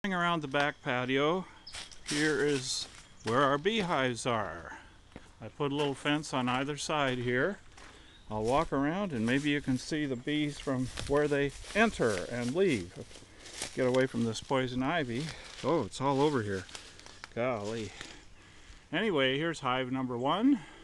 Around the back patio, here is where our beehives are. I put a little fence on either side here. I'll walk around and maybe you can see the bees from where they enter and leave. Get away from this poison ivy. Oh, it's all over here. Golly. Anyway, here's hive number 1.